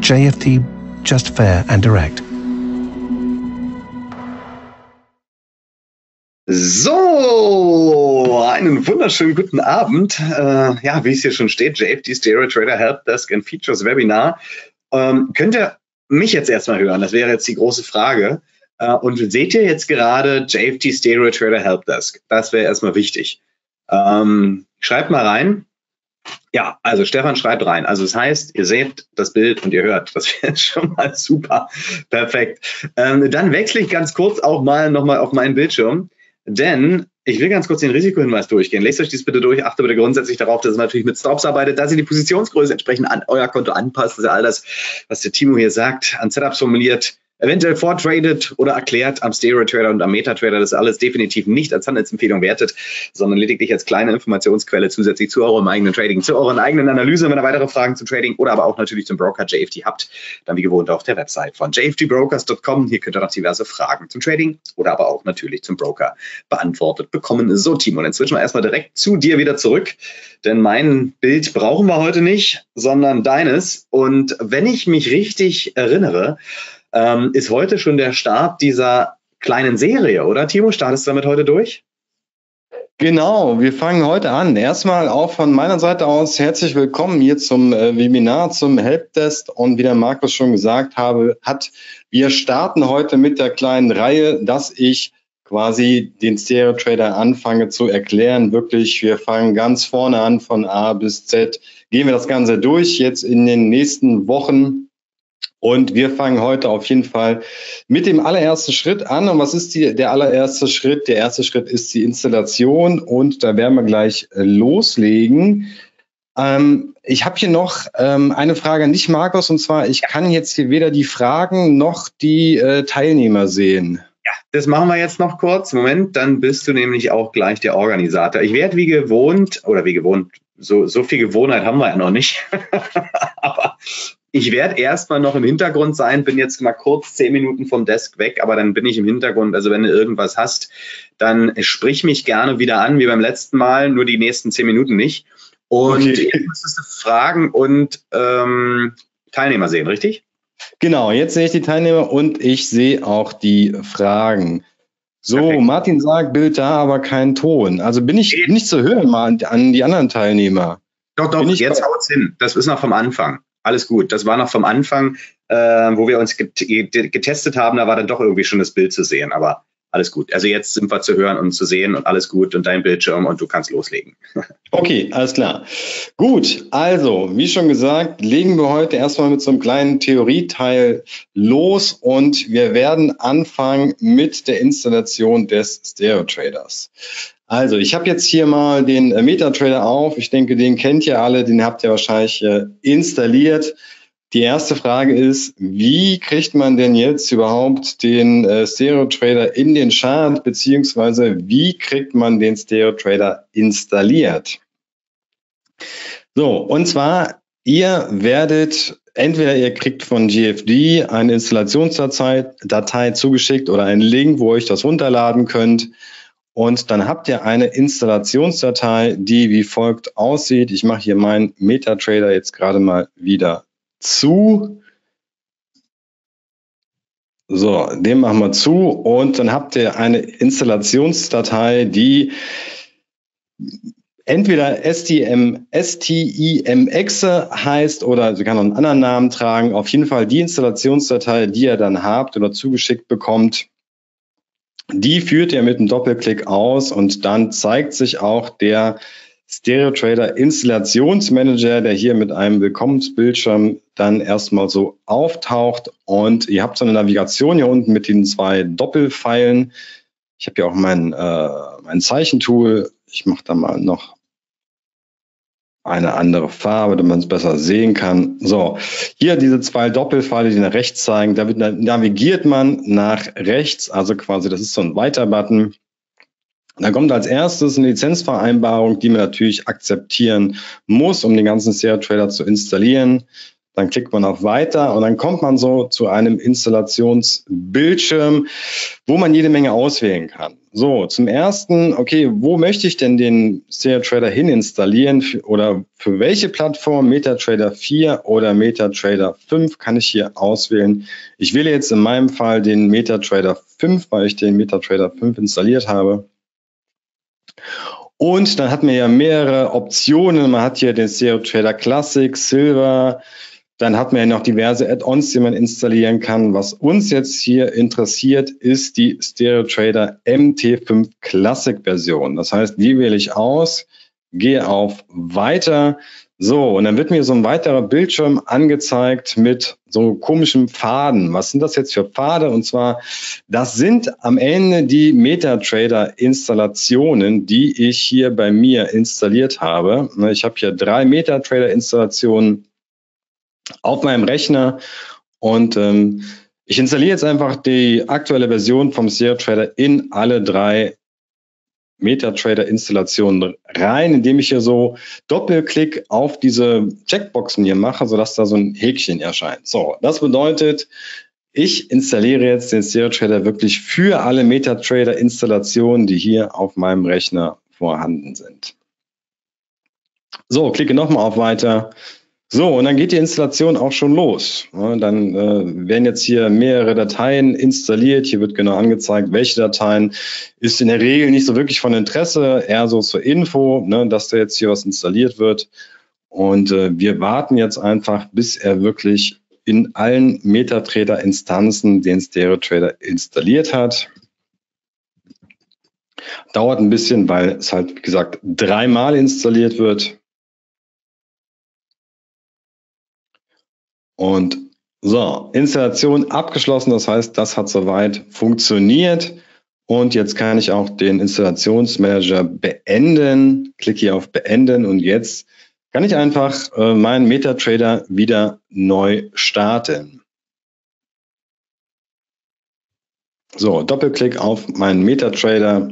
JFD, just fair and direct. So, einen wunderschönen guten Abend. Ja, wie es hier schon steht, JFD Stereo Trader Helpdesk and Features Webinar. Könnt ihr mich jetzt erstmal hören? Das wäre jetzt die große Frage. Und seht ihr jetzt gerade JFD Stereo Trader Helpdesk? Das wäre erstmal wichtig. Schreibt mal rein. Ja, also Stefan schreibt rein. Also das heißt, ihr seht das Bild und ihr hört. Das wäre schon mal super. Perfekt. Dann wechsle ich ganz kurz auch mal nochmal auf meinen Bildschirm. Denn ich will ganz kurz den Risikohinweis durchgehen. Lest euch dies bitte durch. Achte bitte grundsätzlich darauf, dass es natürlich mit Stops arbeitet, dass ihr die Positionsgröße entsprechend an euer Konto anpasst. Das ist ja all das, was der Timo hier sagt, an Setups formuliert, eventuell vortradet oder erklärt am Stereo Trader und am MetaTrader. Das ist alles definitiv nicht als Handelsempfehlung wertet, sondern lediglich als kleine Informationsquelle zusätzlich zu eurem eigenen Trading, zu euren eigenen Analyse. Wenn ihr weitere Fragen zum Trading oder aber auch natürlich zum Broker JFD habt, dann wie gewohnt auf der Website von jfdbrokers.com. Hier könnt ihr noch diverse Fragen zum Trading oder aber auch natürlich zum Broker beantwortet bekommen. So, Timo, dann switchen wir erstmal direkt zu dir wieder zurück, denn mein Bild brauchen wir heute nicht, sondern deines. Und wenn ich mich richtig erinnere, ist heute schon der Start dieser kleinen Serie, oder Timo? Startest du damit heute durch? Genau, wir fangen heute an. Erstmal auch von meiner Seite aus herzlich willkommen hier zum Webinar, zum Helpdesk. Und wie der Markus schon gesagt hat, wir starten heute mit der kleinen Reihe, dass ich quasi den Stereo Trader anfange zu erklären. Wirklich, wir fangen ganz vorne an, von A bis Z. Gehen wir das Ganze durch jetzt in den nächsten Wochen. Und wir fangen heute auf jeden Fall mit dem allerersten Schritt an. Und was ist der allererste Schritt? Der erste Schritt ist die Installation und da werden wir gleich loslegen. Ich habe hier noch eine Frage an dich, Markus, und zwar, ich kann jetzt hier weder die Fragen noch die Teilnehmer sehen. Ja, das machen wir jetzt noch kurz. Moment, dann bist du nämlich auch gleich der Organisator. Ich werde wie gewohnt, so viel Gewohnheit haben wir ja noch nicht, aber ich werde erstmal noch im Hintergrund sein, bin jetzt mal kurz 10 Minuten vom Desk weg, aber dann bin ich im Hintergrund. Also wenn du irgendwas hast, dann sprich mich gerne wieder an, wie beim letzten Mal, nur die nächsten 10 Minuten nicht. Und okay. Jetzt müsstest du Fragen und Teilnehmer sehen, richtig? Genau, jetzt sehe ich die Teilnehmer und ich sehe auch die Fragen. So, perfekt. Martin sagt, Bild da, aber kein Ton. Also bin ich nicht zu hören mal an die anderen Teilnehmer. Doch, jetzt haut's hin. Das ist noch vom Anfang. Alles gut. Das war noch vom Anfang, wo wir uns getestet haben. Da war dann doch irgendwie schon das Bild zu sehen. Aber alles gut. Also jetzt sind wir zu hören und zu sehen und alles gut und dein Bildschirm und du kannst loslegen. Okay, alles klar. Gut, also wie schon gesagt, legen wir heute erstmal mit so einem kleinen Theorieteil los und wir werden anfangen mit der Installation des Stereo Traders. Also ich habe jetzt hier mal den MetaTrader auf. Ich denke, den kennt ihr alle, den habt ihr wahrscheinlich installiert. Die erste Frage ist, wie kriegt man denn jetzt überhaupt den Stereo Trader in den Chart, beziehungsweise wie kriegt man den Stereo Trader installiert? So, und zwar, ihr werdet, entweder ihr kriegt von GFD eine Installationsdatei zugeschickt oder einen Link, wo ihr euch das runterladen könnt. Und dann habt ihr eine Installationsdatei, die wie folgt aussieht. Ich mache hier meinen MetaTrader jetzt gerade mal wieder zu. So, den machen wir zu und dann habt ihr eine Installationsdatei, die entweder STIMX heißt oder sie kann auch einen anderen Namen tragen. Auf jeden Fall die Installationsdatei, die ihr dann habt oder zugeschickt bekommt, die führt ihr mit einem Doppelklick aus und dann zeigt sich auch der Stereo Trader Installationsmanager, der hier mit einem Willkommensbildschirm dann erstmal so auftaucht und ihr habt so eine Navigation hier unten mit den 2 Doppelpfeilen. Ich habe hier auch mein Zeichentool. Ich mache da mal noch eine andere Farbe, damit man es besser sehen kann. So, hier diese 2 Doppelpfeile, die nach rechts zeigen, da navigiert man nach rechts, also quasi das ist so ein Weiter-Button. Dann kommt als erstes eine Lizenzvereinbarung, die man natürlich akzeptieren muss, um den ganzen Stereo Trader zu installieren. Dann klickt man auf Weiter und dann kommt man so zu einem Installationsbildschirm, wo man jede Menge auswählen kann. So, zum ersten, okay, wo möchte ich denn den Stereo-Trader hin installieren oder für welche Plattform? MetaTrader 4 oder MetaTrader 5 kann ich hier auswählen. Ich wähle jetzt in meinem Fall den MetaTrader 5, weil ich den MetaTrader 5 installiert habe. Und dann hat man ja mehrere Optionen. Man hat hier den Stereo-Trader Classic, Silver. Dann hat man ja noch diverse Add-ons, die man installieren kann. Was uns jetzt hier interessiert, ist die Stereo-Trader MT5 Classic Version. Das heißt, die wähle ich aus, gehe auf Weiter. So, und dann wird mir so ein weiterer Bildschirm angezeigt mit so komischen Pfaden. Was sind das jetzt für Pfade? Und zwar, das sind am Ende die MetaTrader-Installationen, die ich hier bei mir installiert habe. Ich habe hier 3 MetaTrader-Installationen auf meinem Rechner und ich installiere jetzt einfach die aktuelle Version vom Stereo-Trader in alle 3 MetaTrader-Installationen rein, indem ich hier so Doppelklick auf diese Checkboxen hier mache, sodass da so ein Häkchen erscheint. So, das bedeutet, ich installiere jetzt den Stereo-Trader wirklich für alle MetaTrader-Installationen, die hier auf meinem Rechner vorhanden sind. So, klicke nochmal auf Weiter. So, und dann geht die Installation auch schon los. Ja, dann werden jetzt hier mehrere Dateien installiert. Hier wird genau angezeigt, welche Dateien. Ist in der Regel nicht so wirklich von Interesse, eher so zur Info, ne, dass da jetzt hier was installiert wird. Und wir warten jetzt einfach, bis er wirklich in allen MetaTrader-Instanzen den Stereo-Trader installiert hat. Dauert ein bisschen, weil es halt, wie gesagt, 3-mal installiert wird. Und so, Installation abgeschlossen, das heißt, das hat soweit funktioniert. Und jetzt kann ich auch den Installationsmanager beenden. Klicke hier auf Beenden und jetzt kann ich einfach meinen MetaTrader wieder neu starten. So, Doppelklick auf meinen MetaTrader.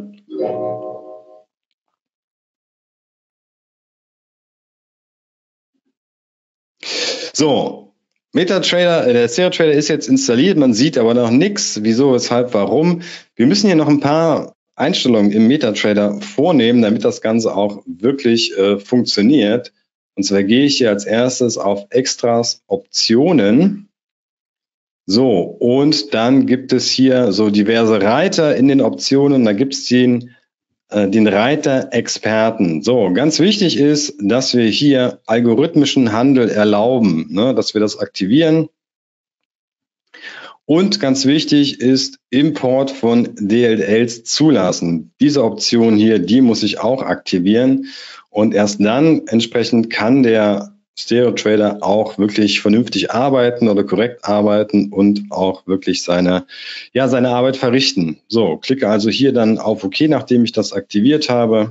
So. MetaTrader, der Stereo-Trader ist jetzt installiert, man sieht aber noch nichts. Wieso, weshalb, warum? Wir müssen hier noch ein paar Einstellungen im MetaTrader vornehmen, damit das Ganze auch wirklich funktioniert. Und zwar gehe ich hier als erstes auf Extras, Optionen. So, und dann gibt es hier so diverse Reiter in den Optionen. Da gibt es den Reiter Experten. So, ganz wichtig ist, dass wir hier algorithmischen Handel erlauben, ne, dass wir das aktivieren. Und ganz wichtig ist Import von DLLs zulassen. Diese Option hier, die muss ich auch aktivieren. Und erst dann entsprechend kann der Stereo-Trader auch wirklich vernünftig arbeiten oder korrekt arbeiten und auch wirklich seine Arbeit verrichten. So, klicke also hier dann auf OK, nachdem ich das aktiviert habe.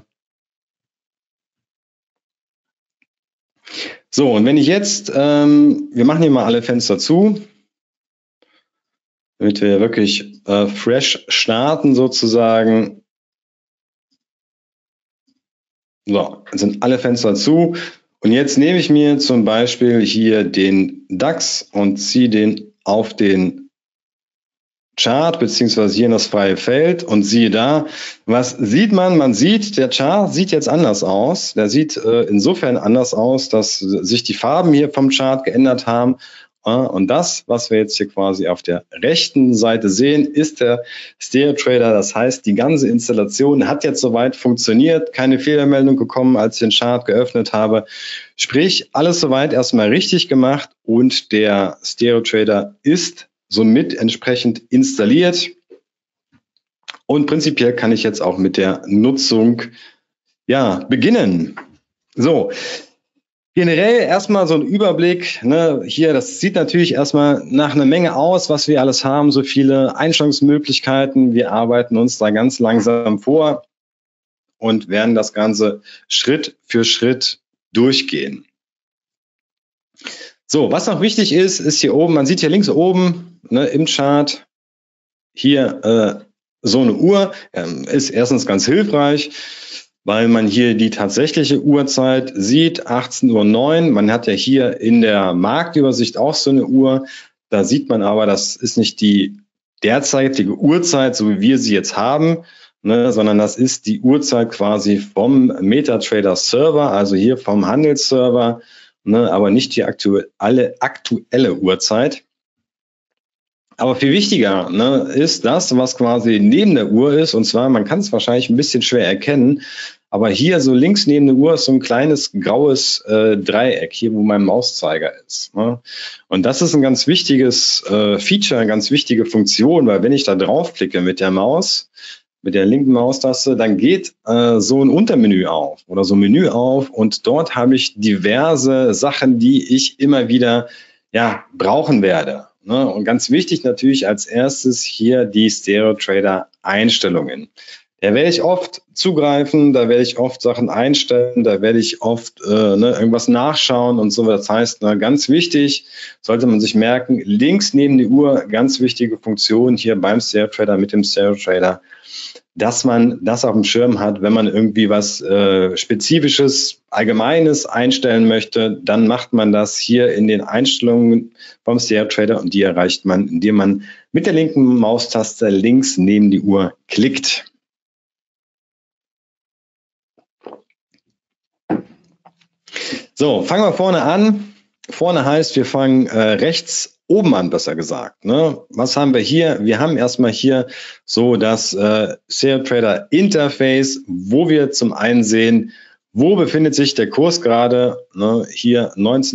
So, und wenn ich jetzt, wir machen hier mal alle Fenster zu, damit wir wirklich fresh starten sozusagen. So, jetzt sind alle Fenster zu. Und jetzt nehme ich mir zum Beispiel hier den DAX und ziehe den auf den Chart beziehungsweise hier in das freie Feld und siehe da, was sieht man? Man sieht, der Chart sieht jetzt anders aus. Der sieht insofern anders aus, dass sich die Farben hier vom Chart geändert haben. Und das, was wir jetzt hier quasi auf der rechten Seite sehen, ist der Stereo-Trader. Das heißt, die ganze Installation hat jetzt soweit funktioniert, keine Fehlermeldung gekommen, als ich den Chart geöffnet habe. Sprich, alles soweit erstmal richtig gemacht und der Stereo-Trader ist somit entsprechend installiert. Und prinzipiell kann ich jetzt auch mit der Nutzung beginnen. So. Generell erstmal so ein Überblick, ne, hier, das sieht natürlich erstmal nach einer Menge aus, was wir alles haben, so viele Einstellungsmöglichkeiten. Wir arbeiten uns da ganz langsam vor und werden das Ganze Schritt für Schritt durchgehen. So, was noch wichtig ist, ist hier oben, man sieht hier links oben, ne, im Chart, hier so eine Uhr, ist erstens ganz hilfreich. weil man hier die tatsächliche Uhrzeit sieht, 18:09 Uhr. Man hat ja hier in der Marktübersicht auch so eine Uhr. Da sieht man aber, das ist nicht die derzeitige Uhrzeit, so wie wir sie jetzt haben, ne, sondern das ist die Uhrzeit quasi vom MetaTrader Server, also hier vom Handelsserver, ne, aber nicht die aktuelle Uhrzeit. Aber viel wichtiger, ne, ist das, was quasi neben der Uhr ist. Und zwar, man kann es wahrscheinlich ein bisschen schwer erkennen, aber hier so links neben der Uhr ist so ein kleines graues Dreieck, hier wo mein Mauszeiger ist. Ne? Und das ist ein ganz wichtiges Feature, eine ganz wichtige Funktion, weil wenn ich da draufklicke mit der Maus, mit der linken Maustaste, dann geht so ein Untermenü auf oder so ein Menü auf und dort habe ich diverse Sachen, die ich immer wieder brauchen werde. Ne? Und ganz wichtig natürlich als erstes hier die Stereo-Trader-Einstellungen. Da werde ich oft zugreifen, da werde ich oft Sachen einstellen, da werde ich oft irgendwas nachschauen und so. Das heißt, ganz wichtig, sollte man sich merken, links neben die Uhr, ganz wichtige Funktion hier beim Stereo-Trader mit dem Stereo-Trader, dass man das auf dem Schirm hat, wenn man irgendwie was Spezifisches, Allgemeines einstellen möchte, dann macht man das hier in den Einstellungen vom Stereo-Trader und die erreicht man, indem man mit der linken Maustaste links neben die Uhr klickt. So, fangen wir vorne an. Vorne heißt, wir fangen rechts oben an, besser gesagt. Ne? Was haben wir hier? Wir haben erstmal hier so das Stereo-Trader Interface, wo wir zum einen sehen, wo befindet sich der Kurs gerade? Ne? Hier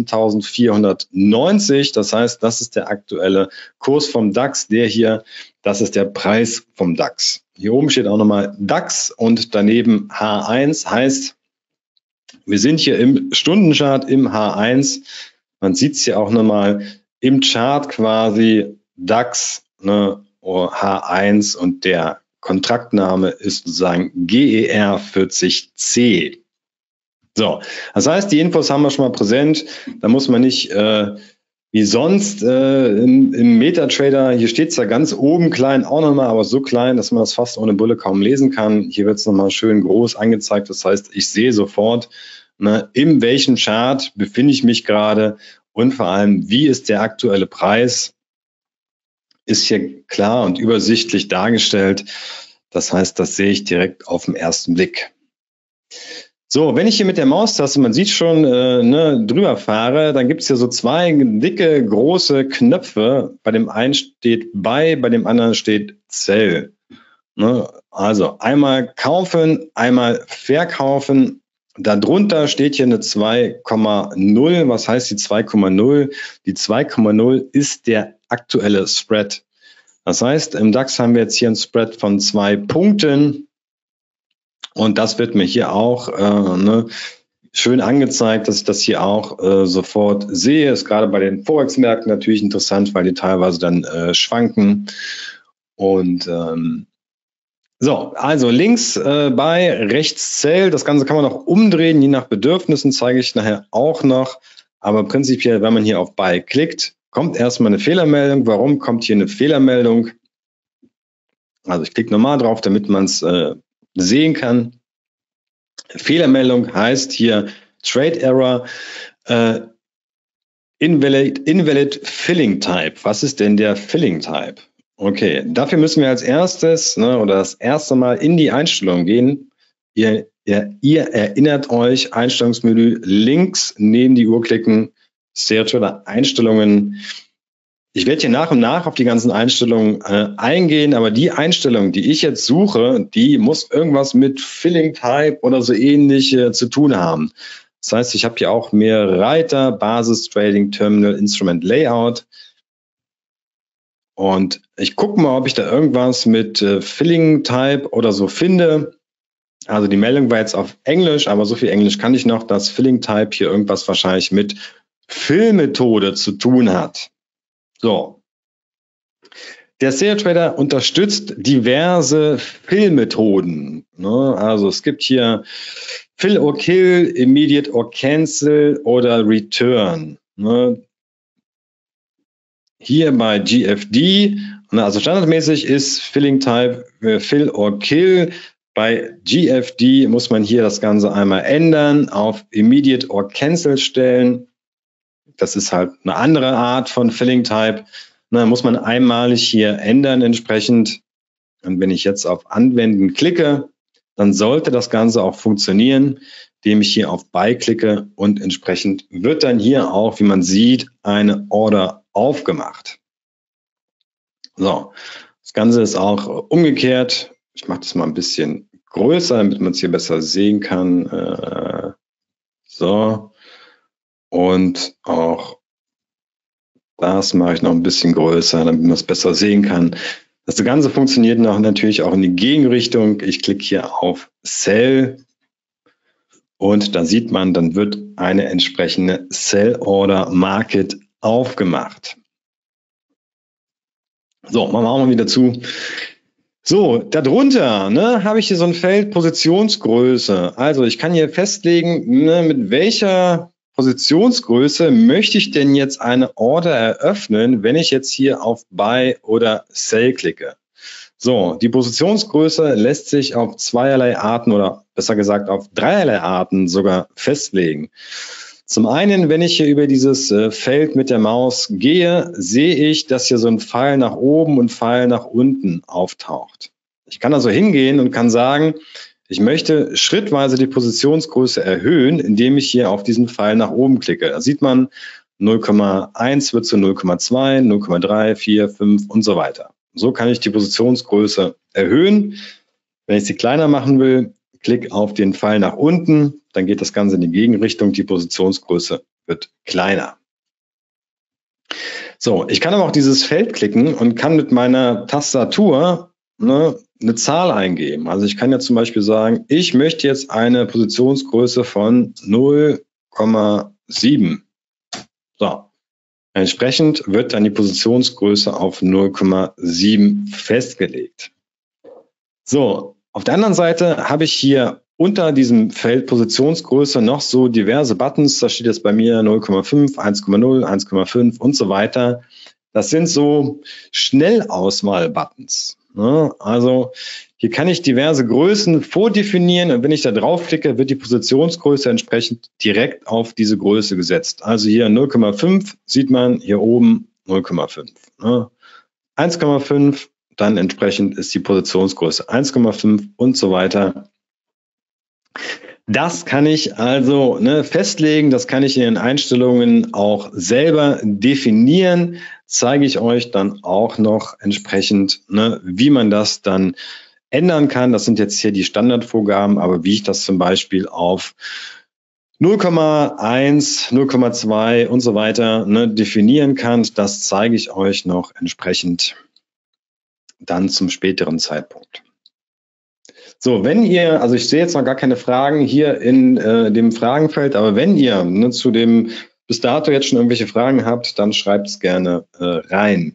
19.490. Das heißt, das ist der aktuelle Kurs vom DAX. Der hier, das ist der Preis vom DAX. Hier oben steht auch nochmal DAX und daneben H1 heißt, wir sind hier im Stundenchart im H1. Man sieht es hier auch nochmal im Chart quasi DAX, ne, H1 und der Kontraktname ist sozusagen GER40C. So, das heißt, die Infos haben wir schon mal präsent. Da muss man nicht wie sonst im MetaTrader, hier steht es ja ganz oben klein auch nochmal, aber so klein, dass man das fast ohne Brille kaum lesen kann. Hier wird es nochmal schön groß angezeigt. Das heißt, ich sehe sofort, ne, in welchem Chart befinde ich mich gerade und vor allem, wie ist der aktuelle Preis, ist hier klar und übersichtlich dargestellt. Das heißt, das sehe ich direkt auf den ersten Blick. So, wenn ich hier mit der Maustaste, man sieht schon, drüber fahre, dann gibt es hier so zwei dicke, große Knöpfe. Bei dem einen steht Buy, bei dem anderen steht Sell. Ne? Also einmal kaufen, einmal verkaufen. Darunter steht hier eine 2,0. Was heißt die 2,0? Die 2,0 ist der aktuelle Spread. Das heißt, im DAX haben wir jetzt hier einen Spread von 2 Punkten. Und das wird mir hier auch schön angezeigt, dass ich das hier auch sofort sehe. Ist gerade bei den Forex-Märkten natürlich interessant, weil die teilweise dann schwanken. Und so, also links bei, rechts Sell. Das Ganze kann man noch umdrehen, je nach Bedürfnissen, zeige ich nachher auch noch. Aber prinzipiell, wenn man hier auf Buy klickt, kommt erstmal eine Fehlermeldung. Warum kommt hier eine Fehlermeldung? Also ich klicke nochmal drauf, damit man es sehen kann. Fehlermeldung heißt hier Trade Error, invalid Filling Type. Was ist denn der Filling Type? Okay, dafür müssen wir als erstes oder das erste Mal in die Einstellungen gehen. Ihr erinnert euch, Einstellungsmenü links neben die Uhr klicken, Stereo-Trader Einstellungen. Ich werde hier nach und nach auf die ganzen Einstellungen eingehen, aber die Einstellung, die ich jetzt suche, die muss irgendwas mit Filling Type oder so ähnlich zu tun haben. Das heißt, ich habe hier auch mehrere Reiter, Basis, Trading, Terminal, Instrument, Layout. Und ich gucke mal, ob ich da irgendwas mit Filling Type oder so finde. Also die Meldung war jetzt auf Englisch, aber so viel Englisch kann ich noch, dass Filling Type hier irgendwas wahrscheinlich mit Füllmethode zu tun hat. So, der Stereo-Trader unterstützt diverse Fill-Methoden. Ne? Also es gibt hier Fill or Kill, Immediate or Cancel oder Return. Ne? Hier bei GFD, also standardmäßig ist Filling Type Fill or Kill. Bei GFD muss man hier das Ganze einmal ändern, auf Immediate or Cancel stellen. Das ist halt eine andere Art von Filling Type. Da muss man einmalig hier ändern entsprechend. Und wenn ich jetzt auf Anwenden klicke, dann sollte das Ganze auch funktionieren, indem ich hier auf Buy klicke und entsprechend wird dann hier auch, wie man sieht, eine Order aufgemacht. So, das Ganze ist auch umgekehrt. Ich mache das mal ein bisschen größer, damit man es hier besser sehen kann. So, und auch das mache ich noch ein bisschen größer, damit man es besser sehen kann. Das Ganze funktioniert natürlich auch in die Gegenrichtung. Ich klicke hier auf Sell und da sieht man, dann wird eine entsprechende Sell Order Market aufgemacht. So, machen wir auch mal wieder zu. So, darunter habe ich hier so ein Feld Positionsgröße. Also ich kann hier festlegen, mit welcher Positionsgröße möchte ich denn jetzt eine Order eröffnen, wenn ich jetzt hier auf Buy oder Sell klicke. So, die Positionsgröße lässt sich auf zweierlei Arten oder besser gesagt auf dreierlei Arten sogar festlegen. Zum einen, wenn ich hier über dieses Feld mit der Maus gehe, sehe ich, dass hier so ein Pfeil nach oben und Pfeil nach unten auftaucht. Ich kann also hingehen und kann sagen, ich möchte schrittweise die Positionsgröße erhöhen, indem ich hier auf diesen Pfeil nach oben klicke. Da sieht man, 0,1 wird zu 0,2, 0,3, 4, 5 und so weiter. So kann ich die Positionsgröße erhöhen. Wenn ich sie kleiner machen will, klick auf den Pfeil nach unten, dann geht das Ganze in die Gegenrichtung, die Positionsgröße wird kleiner. So, ich kann aber auch dieses Feld klicken und kann mit meiner Tastatur eine Zahl eingeben. Also ich kann ja zum Beispiel sagen, ich möchte jetzt eine Positionsgröße von 0,7. So, entsprechend wird dann die Positionsgröße auf 0,7 festgelegt. So, auf der anderen Seite habe ich hier unter diesem Feld Positionsgröße noch so diverse Buttons. Da steht jetzt bei mir 0,5, 1,0, 1,5 und so weiter. Das sind so Schnellauswahl-Buttons. Also hier kann ich diverse Größen vordefinieren und wenn ich da draufklicke, wird die Positionsgröße entsprechend direkt auf diese Größe gesetzt. Also hier 0,5 sieht man hier oben 0,5. 1,5, dann entsprechend ist die Positionsgröße 1,5 und so weiter. Das kann ich also festlegen, das kann ich in den Einstellungen auch selber definieren, zeige ich euch dann auch noch entsprechend, wie man das dann ändern kann. Das sind jetzt hier die Standardvorgaben, aber wie ich das zum Beispiel auf 0,1, 0,2 und so weiter definieren kann, das zeige ich euch noch entsprechend dann zum späteren Zeitpunkt. So, wenn ihr, also ich sehe jetzt noch gar keine Fragen hier in dem Fragenfeld, aber wenn ihr zu dem bis dato jetzt schon irgendwelche Fragen habt, dann schreibt es gerne rein.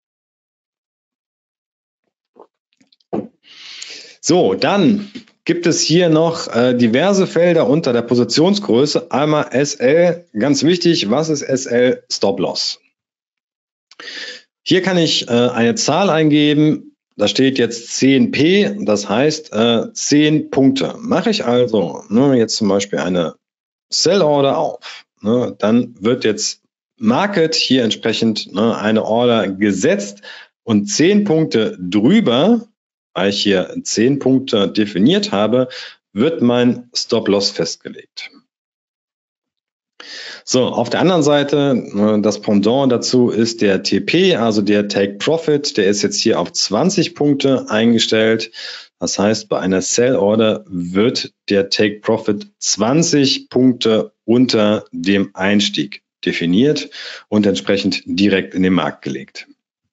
So, dann gibt es hier noch diverse Felder unter der Positionsgröße. Einmal SL, ganz wichtig, was ist SL? Stop-Loss. Hier kann ich eine Zahl eingeben. Da steht jetzt 10p, das heißt 10 Punkte. Mache ich also jetzt zum Beispiel eine Sell-Order auf, dann wird jetzt Market hier entsprechend eine Order gesetzt und 10 Punkte drüber, weil ich hier 10 Punkte definiert habe, wird mein Stop-Loss festgelegt. So, auf der anderen Seite, das Pendant dazu ist der TP, also der Take Profit, der ist jetzt hier auf 20 Punkte eingestellt. Das heißt, bei einer Sell Order wird der Take Profit 20 Punkte unter dem Einstieg definiert und entsprechend direkt in den Markt gelegt.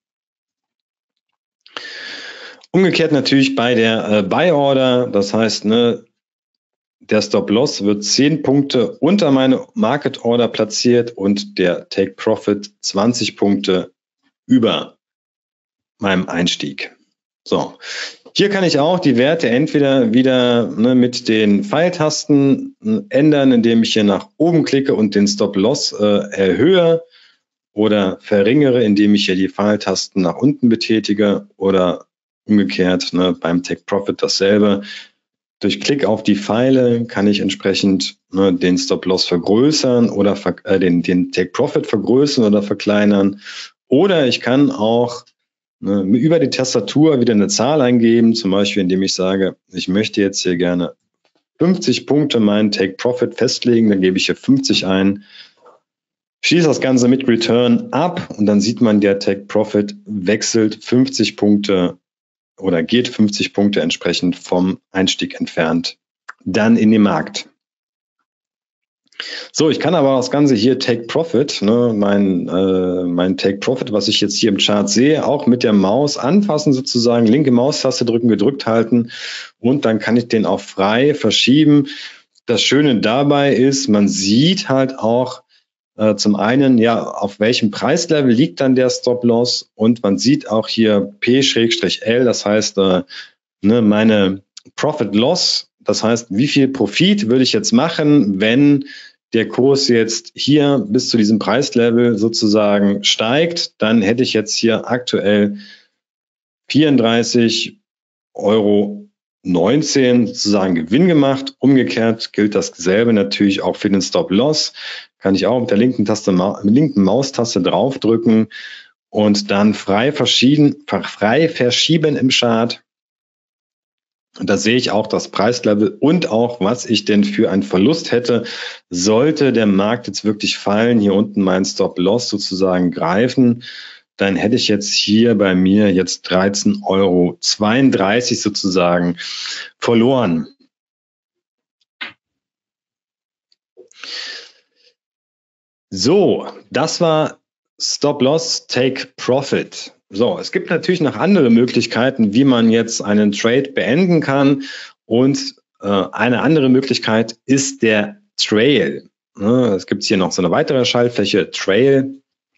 Umgekehrt natürlich bei der Buy Order, das heißt, der Stop-Loss wird 10 Punkte unter meine Market Order platziert und der Take Profit 20 Punkte über meinem Einstieg. So, hier kann ich auch die Werte entweder wieder mit den Pfeiltasten ändern, indem ich hier nach oben klicke und den Stop-Loss erhöhe oder verringere, indem ich hier die Pfeiltasten nach unten betätige oder umgekehrt beim Take Profit dasselbe. Durch Klick auf die Pfeile kann ich entsprechend den Stop-Loss vergrößern oder den Take-Profit vergrößern oder verkleinern. Oder ich kann auch über die Tastatur wieder eine Zahl eingeben, zum Beispiel indem ich sage, ich möchte jetzt hier gerne 50 Punkte meinen Take-Profit festlegen, dann gebe ich hier 50 ein, schließe das Ganze mit Return ab und dann sieht man, der Take-Profit wechselt 50 Punkte oder geht 50 Punkte entsprechend vom Einstieg entfernt dann in den Markt. So, ich kann aber das Ganze hier Take Profit, mein Take Profit, was ich jetzt hier im Chart sehe, auch mit der Maus anfassen sozusagen, linke Maustaste drücken, gedrückt halten und dann kann ich den auch frei verschieben. Das Schöne dabei ist, man sieht halt auch zum einen, ja, auf welchem Preislevel liegt dann der Stop-Loss und man sieht auch hier P/L, das heißt meine Profit-Loss, das heißt, wie viel Profit würde ich jetzt machen, wenn der Kurs jetzt hier bis zu diesem Preislevel sozusagen steigt, dann hätte ich jetzt hier aktuell 34,19 € sozusagen Gewinn gemacht. Umgekehrt gilt dasselbe natürlich auch für den Stop-Loss. Kann ich auch mit der linken Maustaste draufdrücken und dann frei verschieben im Chart. Und da sehe ich auch das Preislevel und auch, was ich denn für einen Verlust hätte, sollte der Markt jetzt wirklich fallen, hier unten mein Stop-Loss sozusagen greifen, dann hätte ich jetzt hier bei mir jetzt 13,32 € sozusagen verloren. So, das war Stop-Loss, Take Profit. So, es gibt natürlich noch andere Möglichkeiten, wie man jetzt einen Trade beenden kann. Und eine andere Möglichkeit ist der Trail. Es gibt hier noch so eine weitere Schaltfläche, Trail.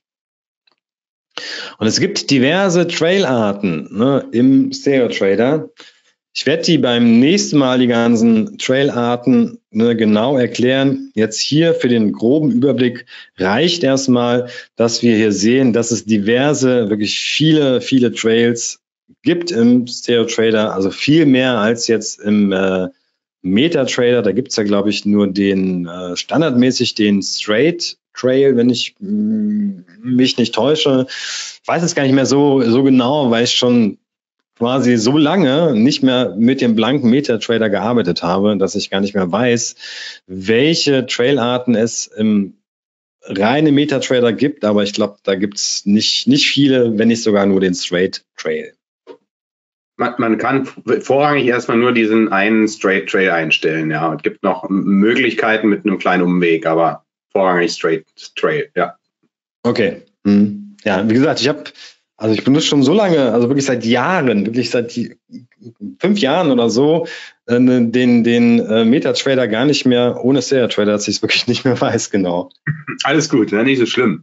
Und es gibt diverse Trailarten im Stereo Trader. Ich werde die beim nächsten Mal, die ganzen Trailarten genau erklären. Jetzt hier für den groben Überblick reicht erstmal, dass wir hier sehen, dass es diverse, wirklich viele Trails gibt im Stereo Trader. Also viel mehr als jetzt im MetaTrader. Da gibt es ja, glaube ich, nur den standardmäßig den Straight Trail, wenn ich mich nicht täusche. Ich weiß es gar nicht mehr so genau, weil ich schon quasi so lange nicht mehr mit dem blanken MetaTrader gearbeitet habe, dass ich gar nicht mehr weiß, welche Trailarten es im reinen MetaTrader gibt. Aber ich glaube, da gibt es nicht viele, wenn nicht sogar nur den Straight Trail. Man kann vorrangig erstmal nur diesen einen Straight Trail einstellen, ja. Es gibt noch Möglichkeiten mit einem kleinen Umweg, aber vorrangig Straight Trail, ja. Okay. Ja, wie gesagt, ich benutze schon so lange, also wirklich seit Jahren, wirklich seit 5 Jahren oder so, den MetaTrader gar nicht mehr ohne Stereo Trader, dass ich es wirklich nicht mehr weiß, genau. Alles gut, nicht so schlimm.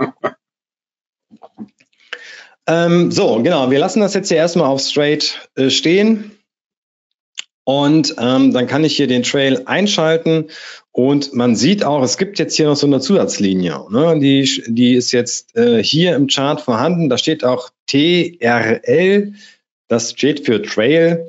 So, genau, wir lassen das jetzt hier erstmal auf Straight stehen. Und dann kann ich hier den Trail einschalten und man sieht auch, es gibt jetzt hier noch so eine Zusatzlinie. Die ist jetzt hier im Chart vorhanden. Da steht auch TRL, das steht für Trail.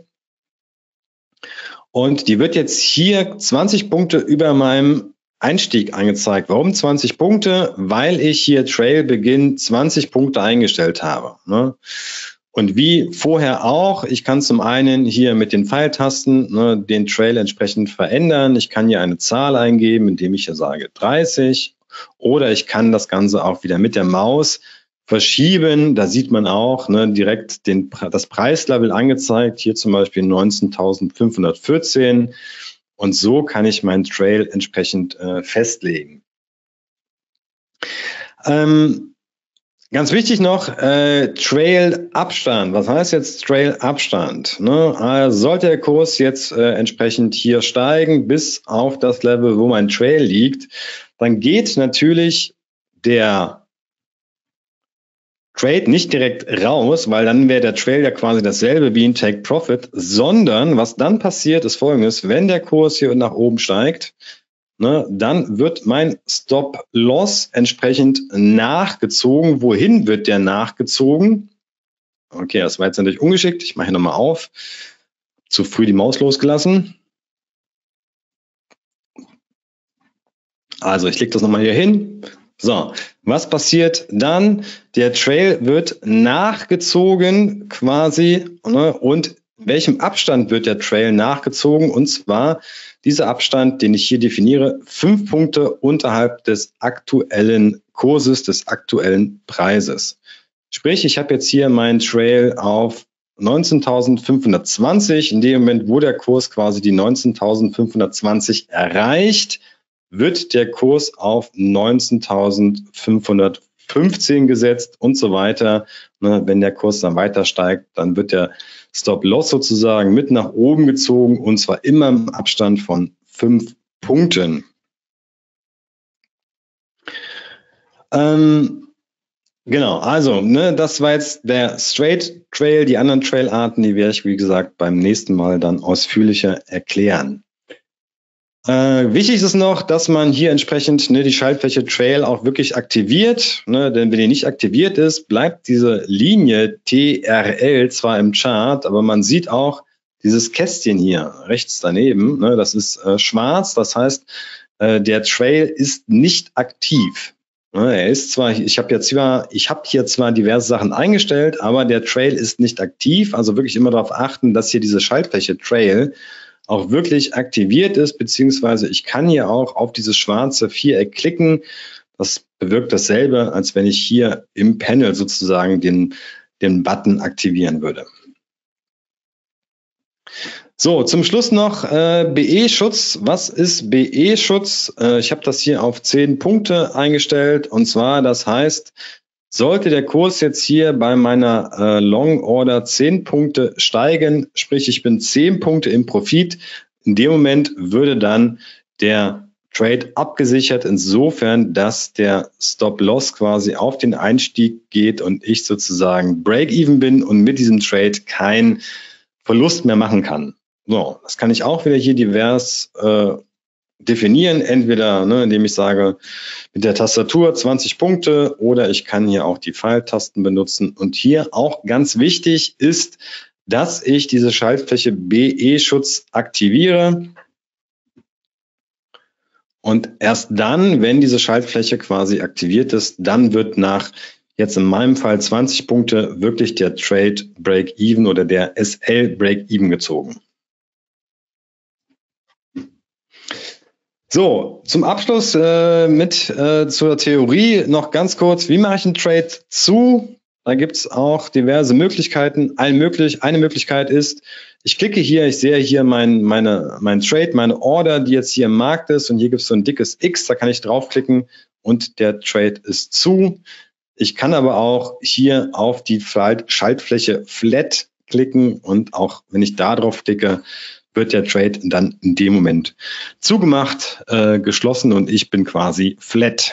Und die wird jetzt hier 20 Punkte über meinem Einstieg angezeigt. Warum 20 Punkte? Weil ich hier Trail Beginn 20 Punkte eingestellt habe. Und wie vorher auch, ich kann zum einen hier mit den Pfeiltasten den Trail entsprechend verändern. Ich kann hier eine Zahl eingeben, indem ich hier sage 30. Oder ich kann das Ganze auch wieder mit der Maus verschieben. Da sieht man auch direkt das Preislevel angezeigt. Hier zum Beispiel 19.514. Und so kann ich meinen Trail entsprechend festlegen. Ganz wichtig noch, Trail-Abstand. Was heißt jetzt Trail-Abstand? Also sollte der Kurs jetzt entsprechend hier steigen bis auf das Level, wo mein Trail liegt, dann geht natürlich der Trade nicht direkt raus, weil dann wäre der Trail ja quasi dasselbe wie ein Take Profit, sondern was dann passiert ist Folgendes: Wenn der Kurs hier nach oben steigt, dann wird mein Stop-Loss entsprechend nachgezogen. Wohin wird der nachgezogen? Okay, das war jetzt natürlich ungeschickt. Ich mache hier nochmal auf. Zu früh die Maus losgelassen. Also ich lege das nochmal hier hin. So, was passiert dann? Der Trail wird nachgezogen quasi, ne? Und welchem Abstand wird der Trail nachgezogen? Und zwar dieser Abstand, den ich hier definiere, 5 Punkte unterhalb des aktuellen Kurses, des aktuellen Preises. Sprich, ich habe jetzt hier meinen Trail auf 19.520. In dem Moment, wo der Kurs quasi die 19.520 erreicht, wird der Kurs auf 19.515 gesetzt und so weiter. Wenn der Kurs dann weiter steigt, dann wird der Stop-Loss sozusagen mit nach oben gezogen und zwar immer im Abstand von 5 Punkten. Genau, also das war jetzt der Straight Trail. Die anderen Trailarten, die werde ich, wie gesagt, beim nächsten Mal dann ausführlicher erklären. Wichtig ist noch, dass man hier entsprechend die Schaltfläche Trail auch wirklich aktiviert. Denn wenn die nicht aktiviert ist, bleibt diese Linie TRL zwar im Chart, aber man sieht auch dieses Kästchen hier rechts daneben. Das ist schwarz, das heißt, der Trail ist nicht aktiv. Er ist zwar, ich habe hier zwar diverse Sachen eingestellt, aber der Trail ist nicht aktiv. Also wirklich immer darauf achten, dass hier diese Schaltfläche Trail auch wirklich aktiviert ist, beziehungsweise ich kann hier auch auf dieses schwarze Viereck klicken. Das bewirkt dasselbe, als wenn ich hier im Panel sozusagen den Button aktivieren würde. So, zum Schluss noch BE-Schutz. Was ist BE-Schutz? Ich habe das hier auf 10 Punkte eingestellt und zwar, das heißt, sollte der Kurs jetzt hier bei meiner Long Order 10 Punkte steigen, sprich ich bin 10 Punkte im Profit, in dem Moment würde dann der Trade abgesichert, insofern, dass der Stop-Loss quasi auf den Einstieg geht und ich sozusagen Break-Even bin und mit diesem Trade keinen Verlust mehr machen kann. So, das kann ich auch wieder hier divers definieren, entweder indem ich sage, mit der Tastatur 20 Punkte oder ich kann hier auch die Pfeiltasten benutzen. Und hier auch ganz wichtig ist, dass ich diese Schaltfläche BE-Schutz aktiviere. Und erst dann, wenn diese Schaltfläche quasi aktiviert ist, dann wird nach jetzt in meinem Fall 20 Punkte wirklich der Trade Break-Even oder der SL Break-Even gezogen. So, zum Abschluss zur Theorie noch ganz kurz, wie mache ich einen Trade zu? Da gibt es auch diverse Möglichkeiten. Eine Möglichkeit ist, ich klicke hier, ich sehe hier mein Trade, meine Order, die jetzt hier im Markt ist und hier gibt es so ein dickes X, da kann ich draufklicken und der Trade ist zu. Ich kann aber auch hier auf die Schaltfläche Flat klicken und auch wenn ich da drauf klicke, wird der Trade dann in dem Moment zugemacht, geschlossen und ich bin quasi flat.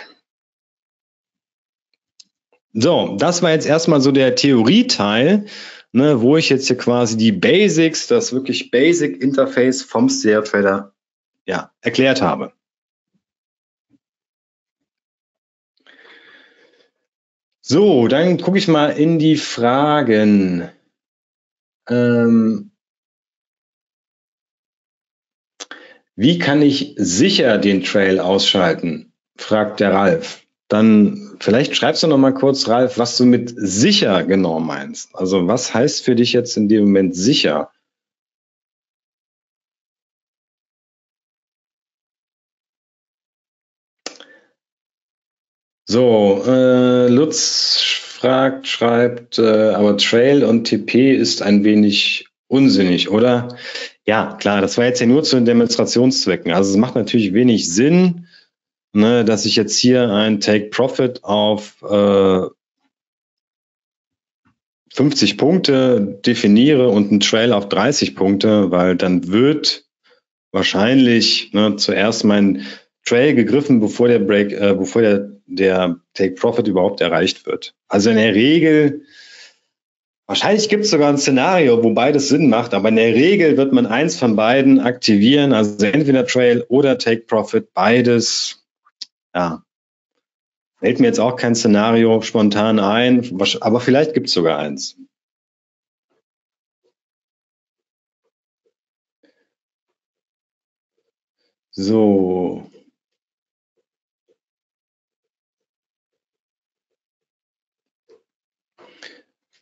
So, das war jetzt erstmal so der Theorieteil, wo ich jetzt hier quasi die Basics, das wirklich Basic Interface vom StereoTrader erklärt habe. So, dann gucke ich mal in die Fragen. Wie kann ich sicher den Trail ausschalten? Fragt der Ralf. Dann vielleicht schreibst du noch mal kurz, Ralf, was du mit sicher genau meinst. Also was heißt für dich jetzt in dem Moment sicher? So, Lutz schreibt, aber Trail und TP ist ein wenig unsinnig, oder? Ja, klar, das war jetzt ja nur zu den Demonstrationszwecken. Also es macht natürlich wenig Sinn, dass ich jetzt hier ein Take Profit auf 50 Punkte definiere und einen Trail auf 30 Punkte, weil dann wird wahrscheinlich zuerst mein Trail gegriffen, bevor der Take Profit überhaupt erreicht wird. Also in der Regel, wahrscheinlich gibt es sogar ein Szenario, wo beides Sinn macht, aber in der Regel wird man eins von beiden aktivieren, also entweder Trail oder Take Profit, beides. Ja, fällt mir jetzt auch kein Szenario spontan ein, aber vielleicht gibt es sogar eins. So.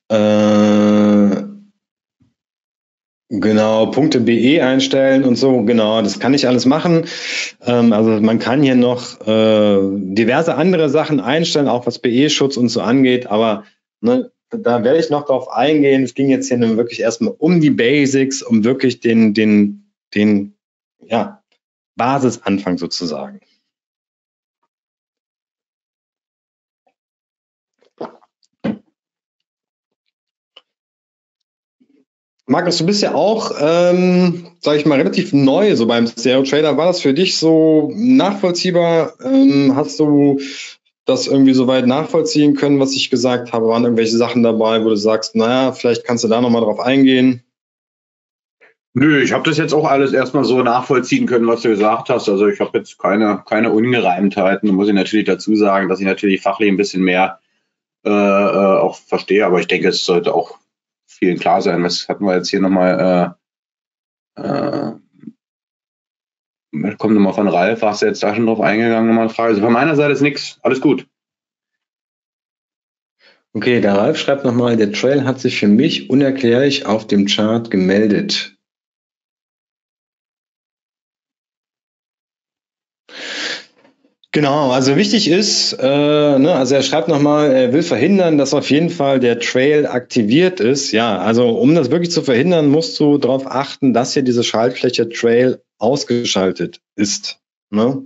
Genau, Punkte BE einstellen und so, genau, das kann ich alles machen. Also man kann hier noch diverse andere Sachen einstellen, auch was BE-Schutz und so angeht, aber ne, da werde ich noch drauf eingehen. Es ging jetzt hier nun wirklich erstmal um die Basics, um wirklich den ja, Basisanfang sozusagen. Markus, du bist ja auch, sage ich mal, relativ neu so beim Stereo Trader. War das für dich so nachvollziehbar? Hast du das irgendwie so weit nachvollziehen können, was ich gesagt habe? Waren irgendwelche Sachen dabei, wo du sagst, naja, vielleicht kannst du da nochmal drauf eingehen? Nö, ich habe das jetzt auch alles erstmal so nachvollziehen können, was du gesagt hast. Also ich habe jetzt keine Ungereimtheiten. Da muss ich natürlich dazu sagen, dass ich natürlich fachlich ein bisschen mehr auch verstehe, aber ich denke, es sollte auch vielen klar sein. Was hatten wir jetzt hier nochmal? Kommt nochmal von Ralf, warst du jetzt da schon drauf eingegangen, nochmal eine Frage? Also von meiner Seite ist nichts, alles gut. Okay, der Ralf schreibt nochmal, der Trail hat sich für mich unerklärlich auf dem Chart gemeldet. Genau, also wichtig ist, also er schreibt nochmal, er will verhindern, dass auf jeden Fall der Trail aktiviert ist. Ja, also um das wirklich zu verhindern, musst du darauf achten, dass hier diese Schaltfläche Trail ausgeschaltet ist. Ne?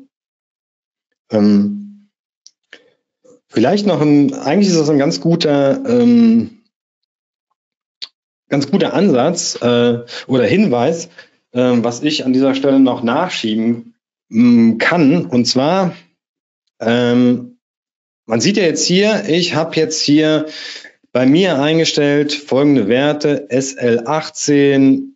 Vielleicht noch eigentlich ist das ein ganz guter Ansatz oder Hinweis, was ich an dieser Stelle noch nachschieben kann. Und zwar, man sieht ja jetzt hier, ich habe jetzt hier bei mir eingestellt folgende Werte: SL18,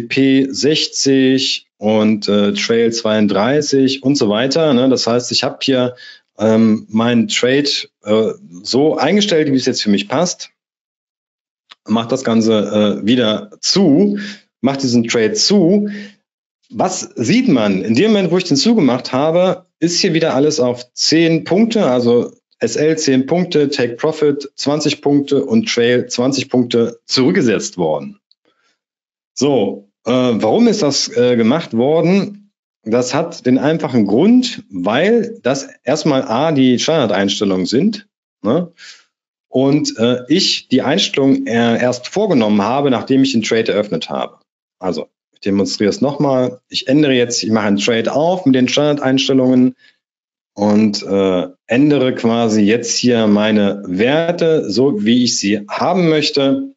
TP60 und Trail 32 und so weiter. Ne? Das heißt, ich habe hier meinen Trade so eingestellt, wie es jetzt für mich passt. Macht das Ganze wieder zu, macht diesen Trade zu. Was sieht man? In dem Moment, wo ich den zugemacht habe, ist hier wieder alles auf 10 Punkte, also SL 10 Punkte, Take Profit 20 Punkte und Trail 20 Punkte zurückgesetzt worden. So, warum ist das gemacht worden? Das hat den einfachen Grund, weil das erstmal A, die Standardeinstellungen sind, ne? Und ich die Einstellung erst vorgenommen habe, nachdem ich den Trade eröffnet habe. Also ich demonstriere es nochmal. Ich mache einen Trade auf mit den Standardeinstellungen und ändere quasi jetzt hier meine Werte, so wie ich sie haben möchte,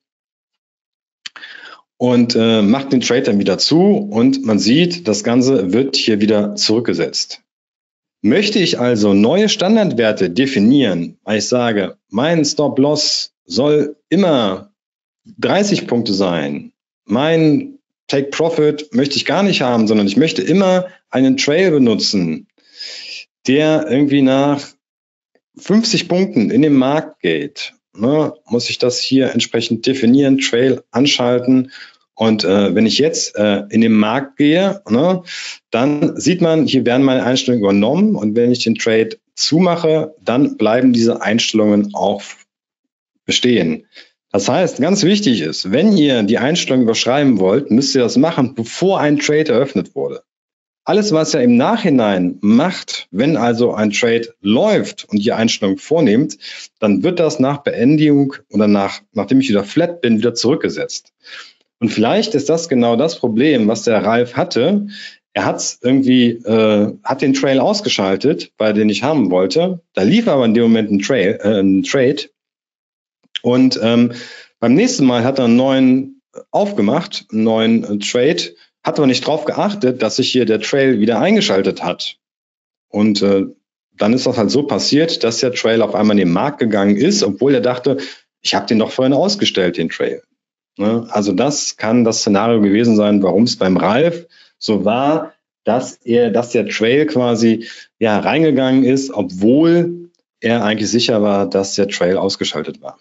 und mache den Trade dann wieder zu und man sieht, das Ganze wird hier wieder zurückgesetzt. Möchte ich also neue Standardwerte definieren, weil ich sage, mein Stop-Loss soll immer 30 Punkte sein, mein Take-Profit möchte ich gar nicht haben, sondern ich möchte immer einen Trail benutzen, der irgendwie nach 50 Punkten in den Markt geht, ne, muss ich das hier entsprechend definieren, Trail anschalten. Und wenn ich jetzt in den Markt gehe, ne, dann sieht man, hier werden meine Einstellungen übernommen. Und wenn ich den Trade zumache, dann bleiben diese Einstellungen auch bestehen. Das heißt, ganz wichtig ist, wenn ihr die Einstellungen überschreiben wollt, müsst ihr das machen, bevor ein Trade eröffnet wurde. Alles, was ihr im Nachhinein macht, wenn also ein Trade läuft und ihr Einstellungen vornehmt, dann wird das nach Beendigung oder nachdem ich wieder flat bin, wieder zurückgesetzt. Und vielleicht ist das genau das Problem, was der Ralf hatte. Er hat den Trail ausgeschaltet, weil den ich haben wollte. Da lief aber in dem Moment ein Trade. Und beim nächsten Mal hat er einen neuen aufgemacht, einen neuen Trade, hat aber nicht darauf geachtet, dass sich hier der Trail wieder eingeschaltet hat. Und dann ist das halt so passiert, dass der Trail auf einmal in den Markt gegangen ist, obwohl er dachte, ich habe den doch vorhin ausgestellt, den Trail. Ne? Also das kann das Szenario gewesen sein, warum es beim Ralf so war, dass der Trail quasi reingegangen ist, obwohl er eigentlich sicher war, dass der Trail ausgeschaltet war.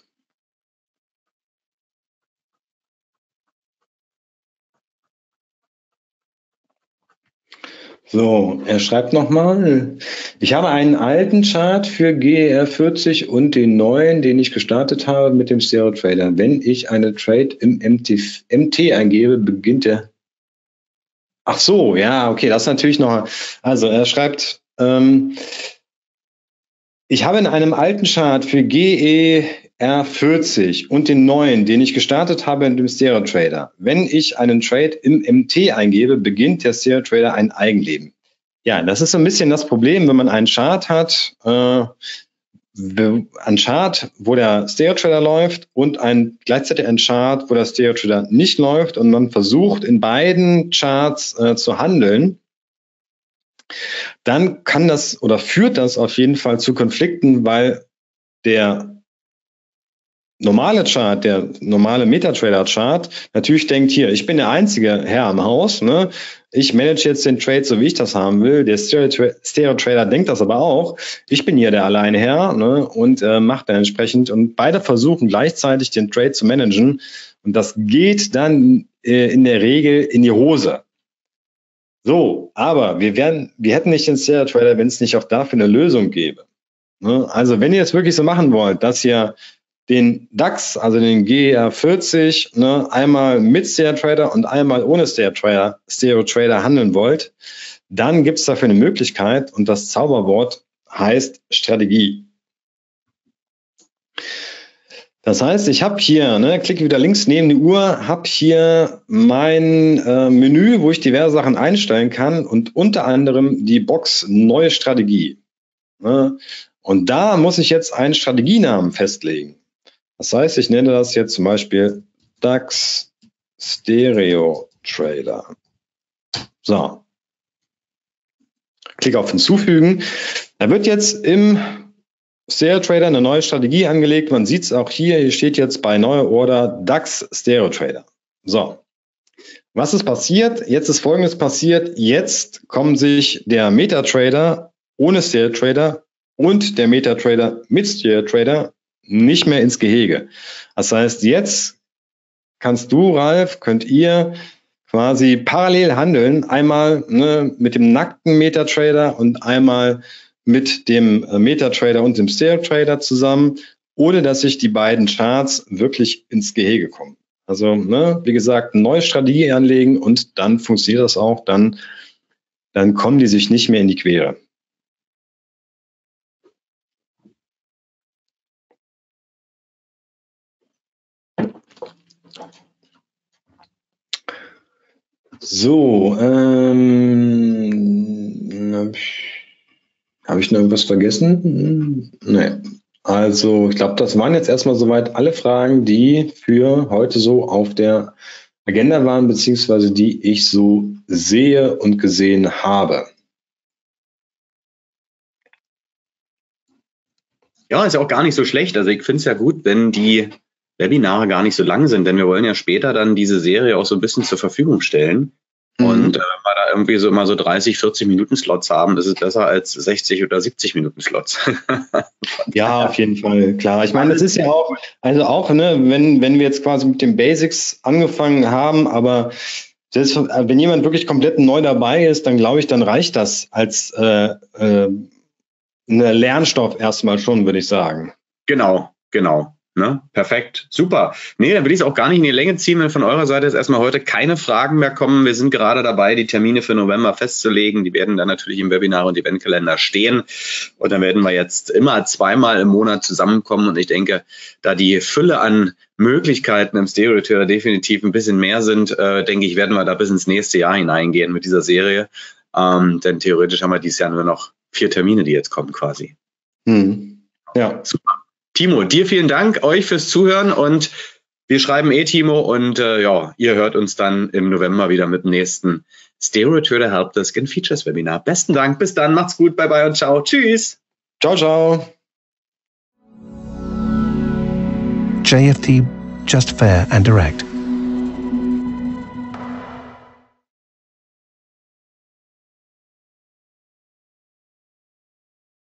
So, er schreibt nochmal, Ich habe einen alten Chart für GER40 und den neuen, den ich gestartet habe mit dem Stereo Trader. Wenn ich eine Trade im MT eingebe, beginnt der. Ach so, ja, okay, das ist natürlich noch. Also er schreibt, ich habe in einem alten Chart für GER40 und den neuen, den ich gestartet habe mit dem Stereo Trader. Wenn ich einen Trade im MT eingebe, beginnt der Stereo Trader ein Eigenleben. Ja, das ist so ein bisschen das Problem, wenn man einen Chart hat, einen Chart, wo der Stereo Trader läuft und gleichzeitig ein Chart, wo der Stereo Trader nicht läuft und man versucht, in beiden Charts zu handeln, dann kann das oder führt das auf jeden Fall zu Konflikten, weil der normale Chart, der normale MetaTrader-Chart natürlich denkt, hier, ich bin der einzige Herr im Haus, ne? Ich manage jetzt den Trade so, wie ich das haben will. Der Stereo-Trader denkt das aber auch. Ich bin hier der Alleinherr, ne? Und macht dann entsprechend. Und beide versuchen gleichzeitig den Trade zu managen. Und das geht dann in der Regel in die Hose. So, aber wir hätten nicht den Stereo-Trader, wenn es nicht auch dafür eine Lösung gäbe. Ne? Also wenn ihr es wirklich so machen wollt, dass ihr den DAX, also den GER40, ne, einmal mit Stereo Trader und einmal ohne Stereo Trader handeln wollt, dann gibt es dafür eine Möglichkeit und das Zauberwort heißt Strategie. Das heißt, ich habe hier, klicke wieder links neben die Uhr, habe hier mein Menü, wo ich diverse Sachen einstellen kann und unter anderem die Box Neue Strategie. Ne? Und da muss ich jetzt einen Strategienamen festlegen. Das heißt, ich nenne das jetzt zum Beispiel DAX Stereo Trader. So. Klick auf Hinzufügen. Da wird jetzt im Stereo Trader eine neue Strategie angelegt. Man sieht es auch hier steht jetzt bei neuer Order DAX Stereo Trader. So. Was ist passiert? Jetzt ist Folgendes passiert. Jetzt kommen sich der MetaTrader ohne Stereo Trader und der MetaTrader mit Stereo Trader nicht mehr ins Gehege. Das heißt, jetzt könnt ihr quasi parallel handeln, einmal mit dem nackten MetaTrader und einmal mit dem MetaTrader und dem Stereo Trader zusammen, ohne dass sich die beiden Charts wirklich ins Gehege kommen. Also, wie gesagt, eine neue Strategie anlegen und dann funktioniert das auch, dann kommen die sich nicht mehr in die Quere. So, habe ich noch irgendwas vergessen? Nee. Also, ich glaube, das waren jetzt erstmal soweit alle Fragen, die für heute so auf der Agenda waren, beziehungsweise die ich so sehe und gesehen habe. Ja, ist ja auch gar nicht so schlecht. Also ich finde es ja gut, wenn die Webinare gar nicht so lang sind, denn wir wollen ja später dann diese Serie auch so ein bisschen zur Verfügung stellen. Und wenn wir da irgendwie so immer so 30, 40 Minuten Slots haben, ist es besser als 60 oder 70 Minuten Slots. Ja, auf jeden Fall, klar. Ich meine, das ist ja auch, wenn wir jetzt quasi mit den Basics angefangen haben, aber wenn jemand wirklich komplett neu dabei ist, dann glaube ich, dann reicht das als eine Lernstoff erstmal schon, würde ich sagen. Genau. Ne? Perfekt, super. Nee, dann will ich es auch gar nicht in die Länge ziehen, wenn von eurer Seite jetzt erstmal heute keine Fragen mehr kommen. Wir sind gerade dabei, die Termine für November festzulegen. Die werden dann natürlich im Webinar und Eventkalender stehen. Und dann werden wir jetzt immer zweimal im Monat zusammenkommen. Und ich denke, da die Fülle an Möglichkeiten im Stereo Trader definitiv ein bisschen mehr sind, denke ich, werden wir da bis ins nächste Jahr hineingehen mit dieser Serie. Denn theoretisch haben wir dieses Jahr nur noch 4 Termine, die jetzt kommen quasi. Ja, super. Timo, dir vielen Dank, euch fürs Zuhören und wir schreiben Timo und ihr hört uns dann im November wieder mit dem nächsten Stereo Trader Helpdesk and Features Webinar. Besten Dank, bis dann, macht's gut, bye bye und ciao, tschüss. Ciao, ciao. JFD, just fair and direct.